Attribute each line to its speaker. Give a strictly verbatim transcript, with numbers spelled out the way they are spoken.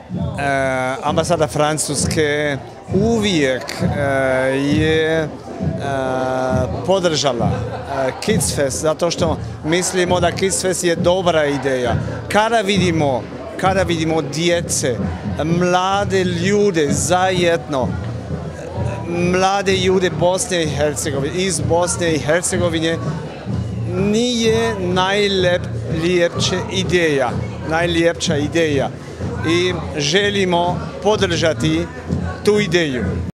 Speaker 1: ambasada Francuske uvijek je podržala Kids Fest zato što mislimo da Kids Fest je dobra ideja. Kada vidimo, kada vidimo djece, mlade ljude zajedno, mlade ljude Bosne i Hercegovine, iz Bosne i Hercegovine, nije najljepša ideja, najljepša ideja i želimo podržati tu ideju.